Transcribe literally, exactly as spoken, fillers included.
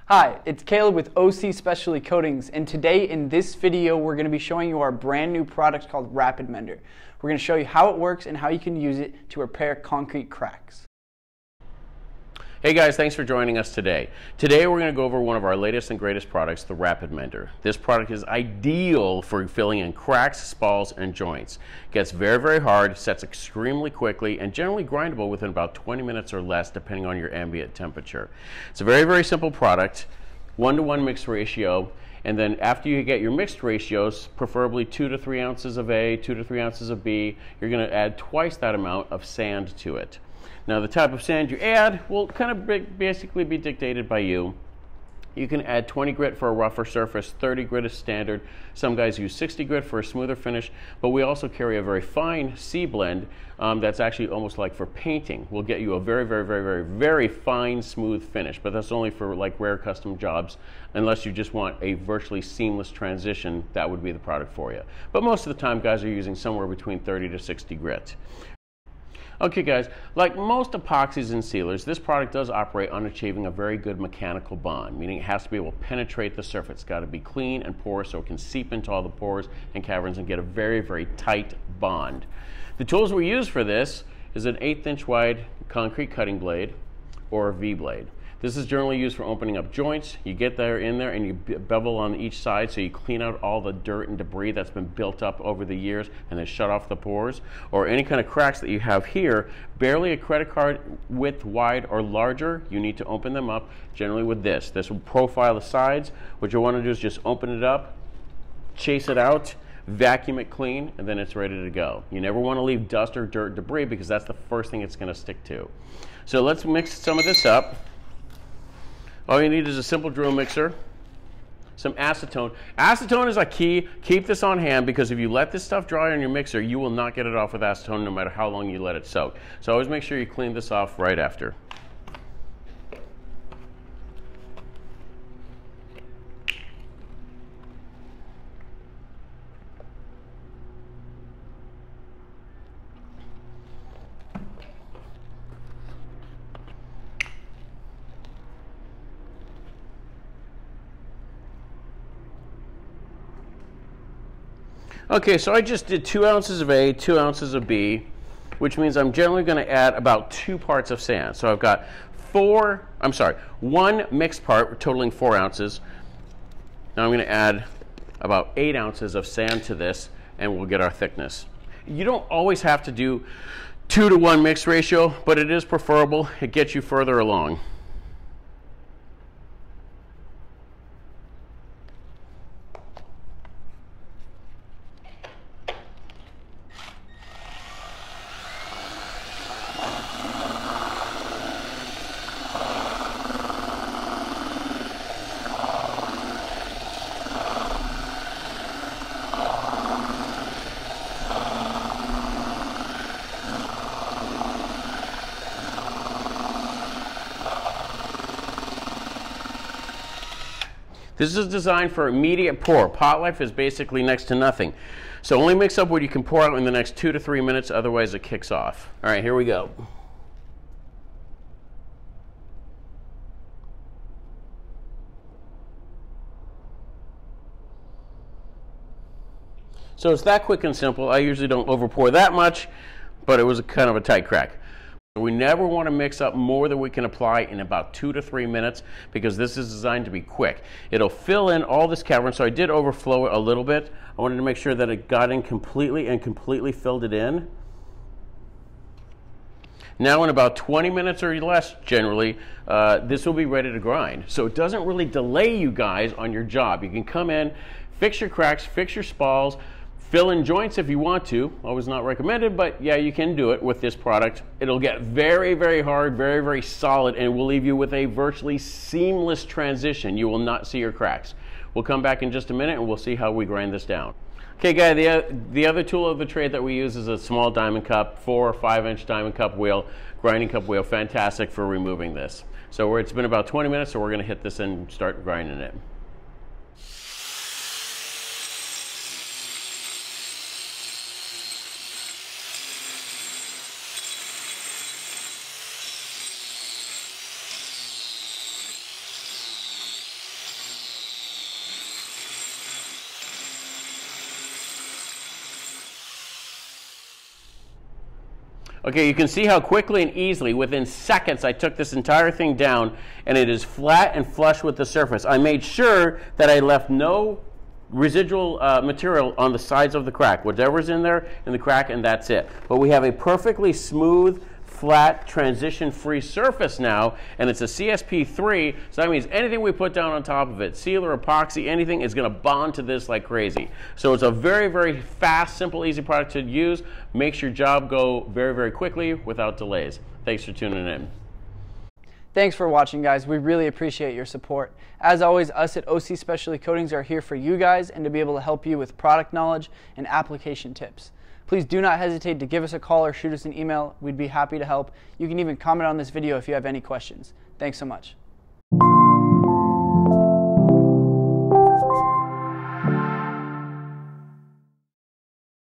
Hi, it's Caleb with O C Specialty Coatings, and today in this video we're going to be showing you our brand new product called Rapid Mender. We're going to show you how it works and how you can use it to repair concrete cracks. Hey guys, thanks for joining us today. Today we're going to go over one of our latest and greatest products, the Rapid Mender. This product is ideal for filling in cracks, spalls, and joints. Gets very, very hard, sets extremely quickly, and generally grindable within about twenty minutes or less depending on your ambient temperature. It's a very, very simple product, one-to-one mix ratio, and then after you get your mixed ratios, preferably two to three ounces of A, two to three ounces of B, you're going to add twice that amount of sand to it. Now the type of sand you add will kind of basically be dictated by you. You can add twenty grit for a rougher surface, thirty grit is standard. Some guys use sixty grit for a smoother finish, but we also carry a very fine C blend um, that's actually almost like for painting. We'll get you a very, very, very, very, very fine, smooth finish, but that's only for like rare custom jobs. Unless you just want a virtually seamless transition, that would be the product for you. But most of the time, guys are using somewhere between thirty to sixty grit. Okay guys, like most epoxies and sealers, this product does operate on achieving a very good mechanical bond, meaning it has to be able to penetrate the surface. It's got to be clean and porous so it can seep into all the pores and caverns and get a very, very tight bond. The tools we use for this is an eighth inch wide concrete cutting blade or a V blade. This is generally used for opening up joints. You get there in there and you bevel on each side so you clean out all the dirt and debris that's been built up over the years and then shut off the pores. Or any kind of cracks that you have here, barely a credit card width wide or larger, you need to open them up, generally with this. This will profile the sides. What you want to do is just open it up, chase it out, vacuum it clean, and then it's ready to go. You never want to leave dust or dirt debris because that's the first thing it's going to stick to. So let's mix some of this up. All you need is a simple drill mixer, some acetone. Acetone is a key. Keep this on hand because if you let this stuff dry on your mixer, you will not get it off with acetone no matter how long you let it soak. So always make sure you clean this off right after. Okay, so I just did two ounces of A, two ounces of B, which means I'm generally going to add about two parts of sand. So I've got four, I'm sorry, one mixed part totaling four ounces. Now I'm going to add about eight ounces of sand to this and we'll get our thickness. You don't always have to do two to one mix ratio, but it is preferable. It gets you further along. This is designed for immediate pour. Pot life is basically next to nothing. So only mix up what you can pour out in the next two to three minutes, otherwise it kicks off. All right, here we go. So it's that quick and simple. I usually don't over pour that much, but it was a kind of a tight crack. We never want to mix up more than we can apply in about two to three minutes because this is designed to be quick. It'll fill in all this cavern, so I did overflow it a little bit. I wanted to make sure that it got in completely and completely filled it in. Now in about twenty minutes or less, generally, uh, this will be ready to grind. So it doesn't really delay you guys on your job. You can come in, fix your cracks, fix your spalls, fill in joints if you want to. Always not recommended, but yeah, you can do it with this product. It'll get very, very hard, very, very solid, and will leave you with a virtually seamless transition. You will not see your cracks. We'll come back in just a minute and we'll see how we grind this down. Okay, guys, the, the other tool of the trade that we use is a small diamond cup, four or five inch diamond cup wheel, grinding cup wheel, fantastic for removing this. So it's been about twenty minutes, so we're gonna hit this and start grinding it. Okay, you can see how quickly and easily, within seconds, I took this entire thing down, and it is flat and flush with the surface. I made sure that I left no residual uh, material on the sides of the crack. Whatever's in there in the crack, and that's it. But we have a perfectly smooth, flat, transition-free surface now, and it's a C S P three, so that means anything we put down on top of it, sealer, epoxy, anything, is going to bond to this like crazy. So it's a very, very fast, simple, easy product to use. Makes your job go very, very quickly without delays. Thanks for tuning in. Thanks for watching, guys. We really appreciate your support. As always, us at O C Specialty Coatings are here for you guys and to be able to help you with product knowledge and application tips. Please do not hesitate to give us a call or shoot us an email. We'd be happy to help. You can even comment on this video if you have any questions. Thanks so much.